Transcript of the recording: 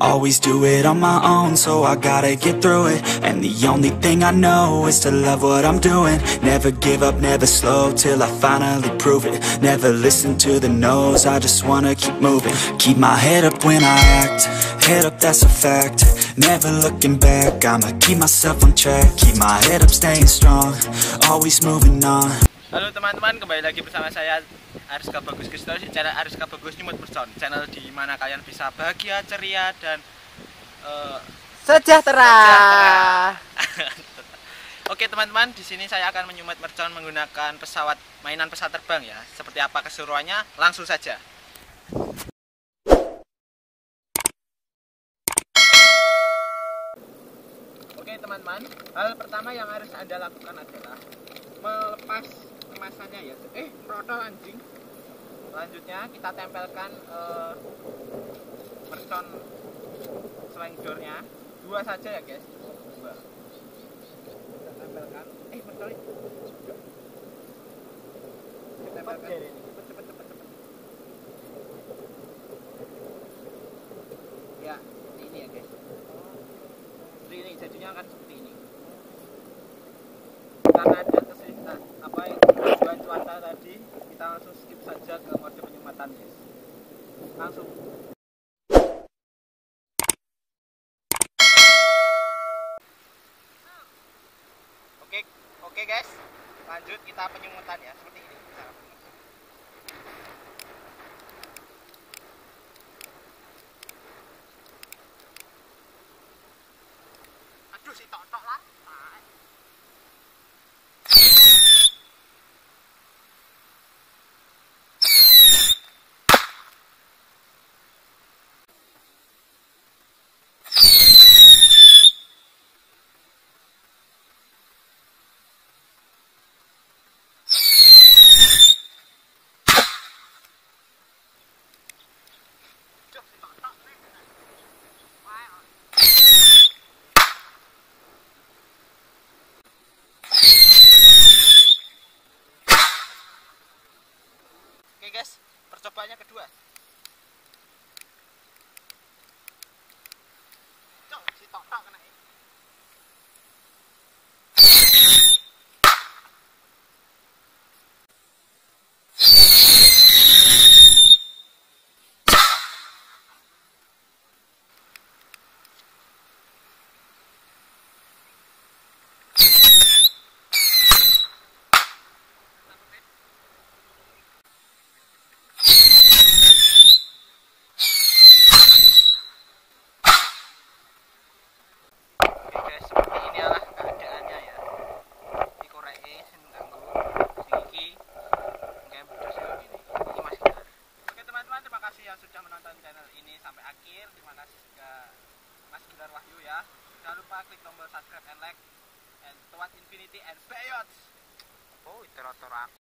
Always do it on my own, so I gotta get through it. And the only thing I know is to love what I'm doing. Never give up, never slow, till I finally prove it. Never listen to the no's, I just wanna keep moving. Keep my head up when I act, head up, that's a fact. Never looking back, I'ma keep myself on track. Keep my head up, staying strong, always moving on. Halo teman-teman, kembali lagi bersama saya Ariska Bagus Kristus, channel Ariska Bagus Nyumut Person, channel di mana kalian bisa bahagia, ceria dan sejahtera. Oke teman-teman, di sini saya akan menyumut mercon menggunakan mainan pesawat terbang ya. Seperti apa keseruannya? Langsung saja. Oke teman-teman, hal pertama yang harus Anda lakukan adalah melepas kemasannya ya. Protol anjing. Selanjutnya kita tempelkan mercon slangdornya 2 saja ya guys. 2. Kita tempelkan. Mercon itu. Kita tempelkan. Cepet. Ya, ini ya guys. Seperti ini jadinya akan seperti ini. Karena ada kesulitan tujuan cuaca tadi, kita langsung skip saja ke mode penyumatan guys. Langsung. Oke guys, lanjut kita penyumutan ya, seperti ini. Aduh, si tok lah. Oke guys, percobaannya kedua. Cok, si tok kena ini. Sudah menonton channel ini sampai akhir. Terima kasih juga Mas Bundar Wahyu ya. Jangan lupa klik tombol subscribe and like and towards infinity and beyond. Oh, itu rotor aku.